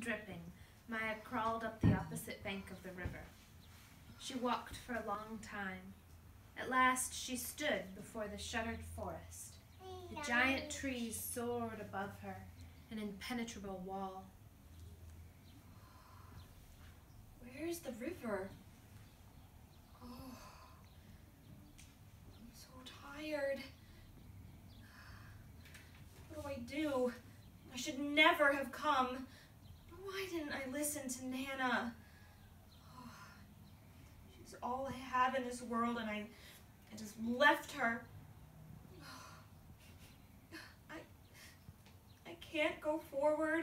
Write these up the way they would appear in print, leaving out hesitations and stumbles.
dripping, Maya crawled up the opposite bank of the river. She walked for a long time. At last she stood before the shuttered forest. The giant trees soared above her, an impenetrable wall. Where is the river? Oh, I'm so tired. What do I do? I should never have come. Why didn't I listen to Nana? Oh, she's all I have in this world, and I just left her. I can't go forward.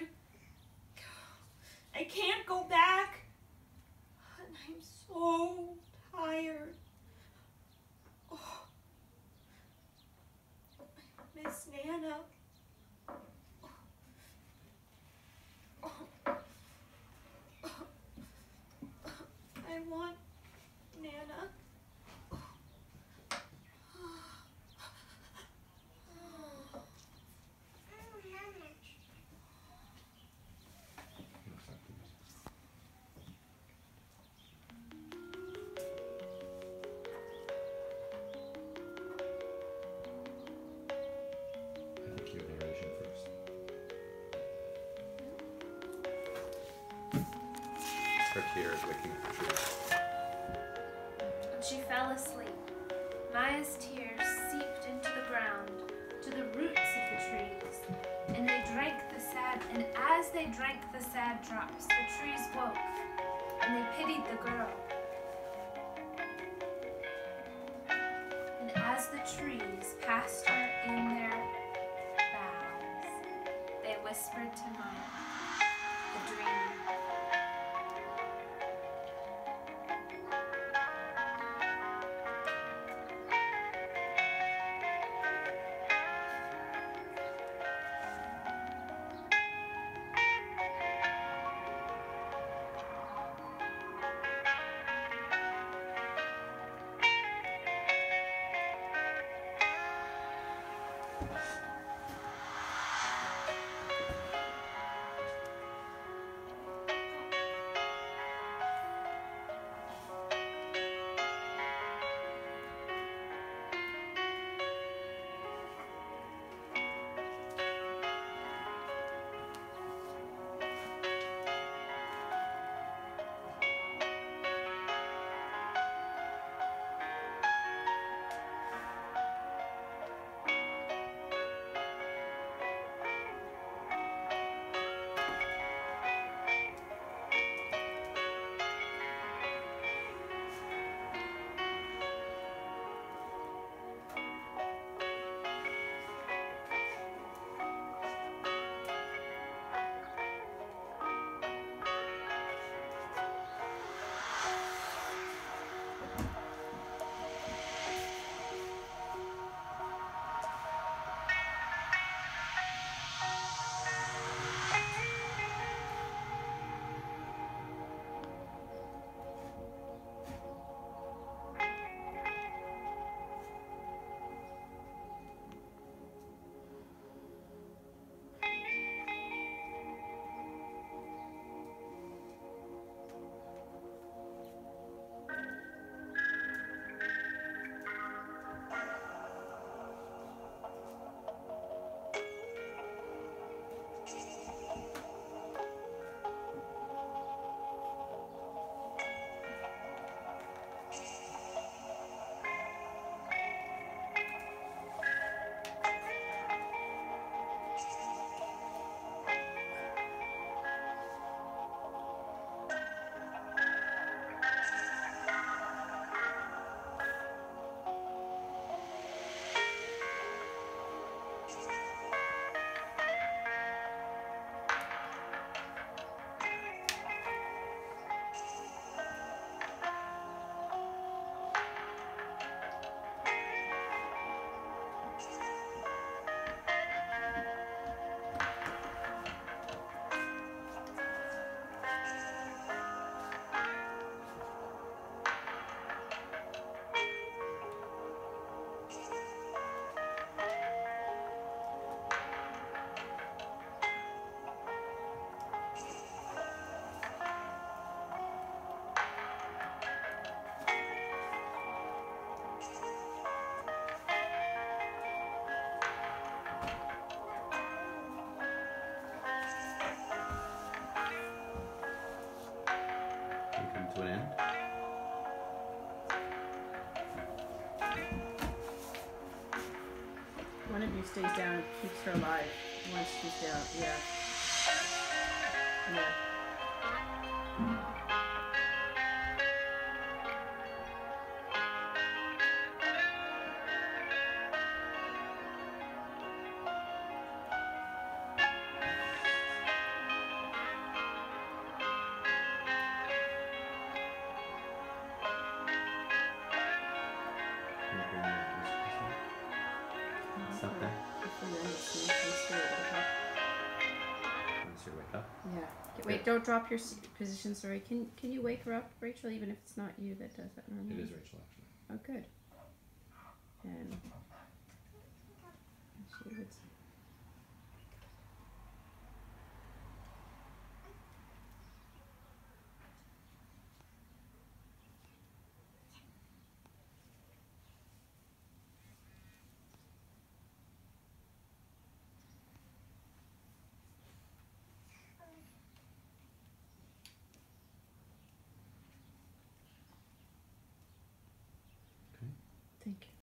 I can't go back. And I'm so tired. Oh, I miss Nana. I want Nana. Here is licking the tree. She fell asleep. Maya's tears seeped into the ground, to the roots of the trees, and as they drank the sad drops, the trees woke, and they pitied the girl. And as the trees passed her in their boughs, they whispered to Maya, the dream. to an end. One of you stays down and keeps her alive once she's down. Yeah. Yeah. Can you bring me a music? Something. Once you wake up. Yeah. Wait, don't drop your position. Sorry. Can you wake her up, Rachel? Even if it's not you that does that normally. It is Rachel, actually. Oh, good. And she would. Thank you.